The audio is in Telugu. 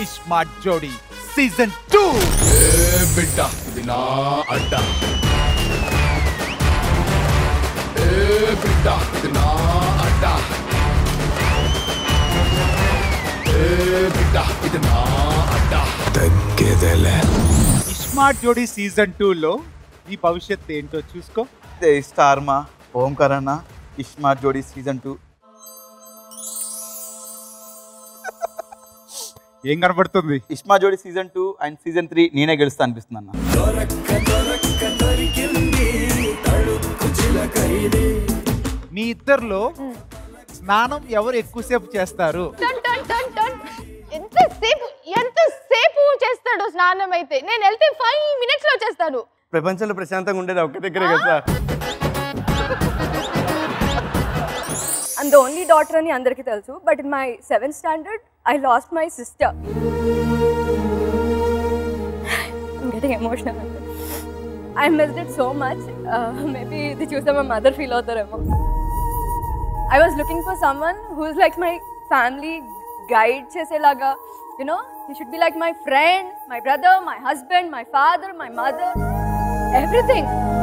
స్మార్ట్ జోడి సీజన్ 2. బిడ్డ ఇది నా అడ్డ, బిడ్డ ఇది నా అడ్డ, బిడ్డ ఇది నా అడ్డ. తగ్గేదేలే. స్మార్ట్ జోడి సీజన్ 2లో ఈ భవిష్యత్తు ఏంటో చూసుకో. స్టార్ మా ఓంకార్ అన్న స్మార్ట్ జోడి సీజన్ 2 ఏం కనబడుతుంది? స్మార్ట్ జోడి సీజన్ 2 అండ్ సీజన్ 3 నేనే గెలుస్తా అనిపిస్తుంది అన్న. మీ ఇద్దర్లో స్నానం ఎవరు ఎక్కువసేపు చేస్తారు? ఎంతసేపు చేస్తాడు స్నానం? అయితే నేను వెళ్తే 5 minutes లో చేస్తాను. ప్రపంచంలో ప్రశాంతంగా ఉండేది ఒక్క దగ్గరే కదా. I'm the only daughter అని అందరికీ తెలుసు. But in my 7th standard, I lost my sister. I'm getting emotional. I missed it so much. Maybe ఇది చూస్తే my mother feel అవుతారేమో. I was looking for someone who's like my family guide చేసేలాగా. You know, he should be like my friend, my brother, my husband, my father, my mother, everything.